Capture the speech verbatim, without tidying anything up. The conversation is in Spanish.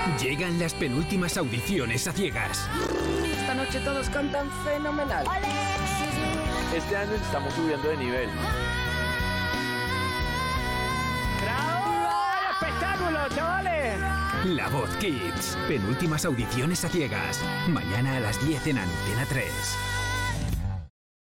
Llegan las penúltimas audiciones a ciegas. Esta noche todos cantan fenomenal. Este año estamos subiendo de nivel. ¡Bravo! ¡Espectáculo, chavales! La Voz Kids. Penúltimas audiciones a ciegas. Mañana a las diez en Antena tres.